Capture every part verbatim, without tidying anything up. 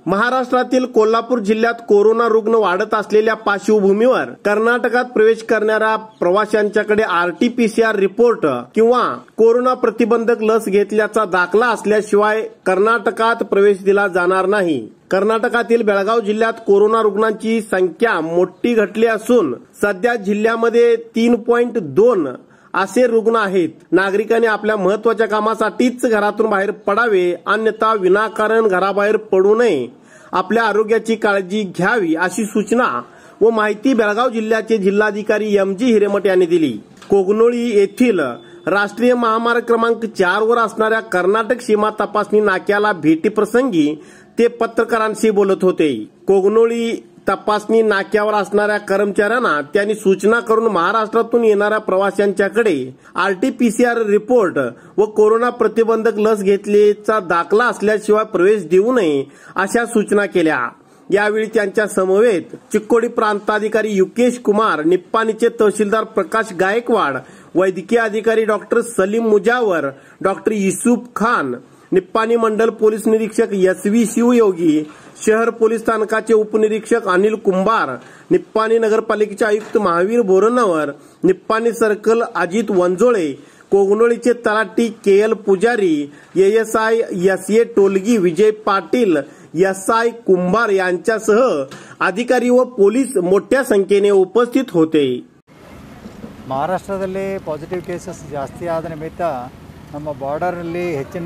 महाराष्ट्रातील कोल्हापूर जिल्ह्यात कोरोना रुग्ण वाढत असलेल्या पार्श्वभूमीवर कर्नाटकात प्रवेश करणाऱ्या प्रवाशांच्याकडे आरटीपीसीआर रिपोर्ट किंवा कोरोना प्रतिबंधक लस घेतल्याचा दाखला असल्याशिवाय कर्नाटकात प्रवेश दिला जाणार नाही। कर्नाटकातील बेळगाव जिल्ह्यात कोरोना रुग्णांची संख्या मोठी घटली असून सध्या जिल्ह्यामध्ये तीन पॉइंट दोन असे रुग्ण आहेत। नागरिकांनी आपल्या महत्त्वाच्या कामासाठीच घरातून बाहेर पडावे, अन्यथा विनाकारण घराबाहेर पडू नये, आपल्या आरोग्याची काळजी घ्यावी अशी सूचना व माहिती बेळगाव जिल्ह्याचे जिल्हाधिकारी एम जी हिरेमठ यांनी दिली। कोगनोळी येथील राष्ट्रीय महामार्ग क्रमांक चार वर असणाऱ्या कर्नाटक सीमा तपासणी नाक्याला भेटीप्रसंगी ते पत्रकारांशी बोलत होते। कोगनोळी तपासणी नाक्यावर असणाऱ्या कर्मचाऱ्यांना त्यांनी सूचना करून महाराष्ट्रातून येणाऱ्या प्रवाशांच्याकडे आरटीपीसीआर रिपोर्ट व कोरोना प्रतिबंधक लस घेतल्याचा दाखला असल्याशिवाय प्रवेश देऊ नये अशा सूचना केल्या। यावेळी त्यांच्या समवेत चिक्कोडी प्रांताधिकारी युकेश कुमार, निप्पाणीचे तहसीलदार प्रकाश गायकवाड, वैद्यकीय अधिकारी डॉक्टर सलीम मुजावर, डॉक्टर युसुफ खान, निप्पाणी मंडल पोलीस निरीक्षक एस व्ही शिवयोगी, शहर पोलीस स्थानकाचे उपनिरीक्षक अनिल कुंभार, निप्पाणी नगरपालिकेचे आयुक्त महावीर बोरनवर, निप्पाणी सर्कल अजित वंजोळे, कोगनोळीचे तलाठी K L Pujari, ASI S A Tolagi, Vijay Patil, S I Kumbhar यांच्यासह अधिकारी व पोलीस मोठ्या संख्येने उपस्थित होते। ಮಹಾರಾಷ್ಟ್ರದಲ್ಲಿ ಪಾಸಿಟಿವ್ ಕೇಸಸ್ ಜಾಸ್ತಿ ಆದ ನಿಮಿತ್ತ ನಮ್ಮ ಬಾರ್ಡರಲ್ಲಿ ಹೆಚ್ಚಿನ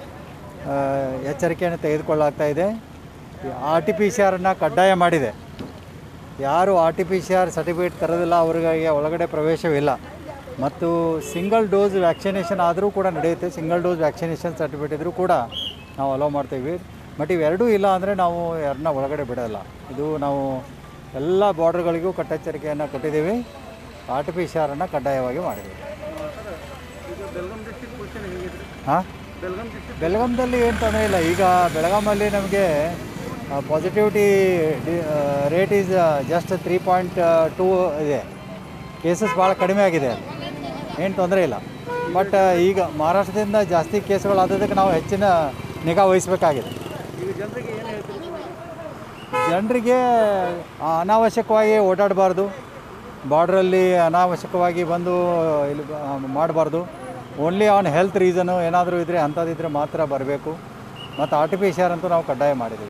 ಎಚ್ಚರಿಕೆಯನ್ನು ತೆಗೆದುಕೊಳ್ಳಲಾಗ್ತಾ ಇದೆ। ಆರ್ ಟಿ ಪಿ ಸಿ ಆರನ್ನು ಕಡ್ಡಾಯ ಮಾಡಿದೆ। ಯಾರು R T P C R certificate ತರೋದಿಲ್ಲ ಅವರಿಗೆ ಒಳಗಡೆ ಪ್ರವೇಶವಿಲ್ಲ ಮತ್ತು ಸಿಂಗಲ್ ಡೋಸ್ ವ್ಯಾಕ್ಸಿನೇಷನ್ ಆದರೂ ಕೂಡ ನಡೆಯುತ್ತೆ। ಸಿಂಗಲ್ ಡೋಸ್ ವ್ಯಾಕ್ಸಿನೇಷನ್ ಸರ್ಟಿಫಿಕೇಟ್ ಇದ್ದರೂ ಕೂಡ ನಾವು ಅಲೋ ಮಾಡ್ತೀವಿ। ಬಟ್ ಇವೆರಡೂ ಇಲ್ಲ ಅಂದರೆ ನಾವು ಯಾರನ್ನ ಒಳಗಡೆ ಬಿಡೋಲ್ಲ। ಇದು ನಾವು ಎಲ್ಲ ಬಾರ್ಡರ್ಗಳಿಗೂ ಕಟ್ಟೆಚ್ಚರಿಕೆಯನ್ನು ಕೊಟ್ಟಿದ್ದೀವಿ। ಆರ್ ಟಿ ಪಿ ಸಿ ಆರನ್ನು ಕಡ್ಡಾಯವಾಗಿ ಮಾಡಿದ್ದೀವಿ। ಹಾಂ, ಬೆಳಗಾಂದಲ್ಲಿ ಏನು ತೊಂದರೆ ಇಲ್ಲ। ಈಗ ಬೆಳಗಾಮಲ್ಲಿ ನಮಗೆ positivity rate is just three point two ಇದೆ। ಕೇಸಸ್ ಭಾಳ ಕಡಿಮೆ ಆಗಿದೆ, ಏನು ತೊಂದರೆ ಇಲ್ಲ। ಬಟ್ ಈಗ ಮಹಾರಾಷ್ಟ್ರದಿಂದ ಜಾಸ್ತಿ ಕೇಸುಗಳಾದದಕ್ಕೆ ನಾವು ಹೆಚ್ಚಿನ ನಿಗಾ ವಹಿಸಬೇಕಾಗಿದೆ। ಜನರಿಗೆ ಅನಾವಶ್ಯಕವಾಗಿ ಓಡಾಡಬಾರ್ದು, ಬಾರ್ಡ್ರಲ್ಲಿ ಅನಾವಶ್ಯಕವಾಗಿ ಬಂದು ಇಲ್ಲಿ ಮಾಡಬಾರ್ದು। ಓನ್ಲಿ ಆನ್ ಹೆಲ್ತ್ ರೀಸನು ಏನಾದರೂ ಇದ್ದರೆ ಅಂಥದ್ದಿದ್ದರೆ ಮಾತ್ರ ಬರಬೇಕು। ಮತ್ತು R T P C R ಅಂತೂ ನಾವು ಕಡ್ಡಾಯ ಮಾಡಿದ್ದೀವಿ।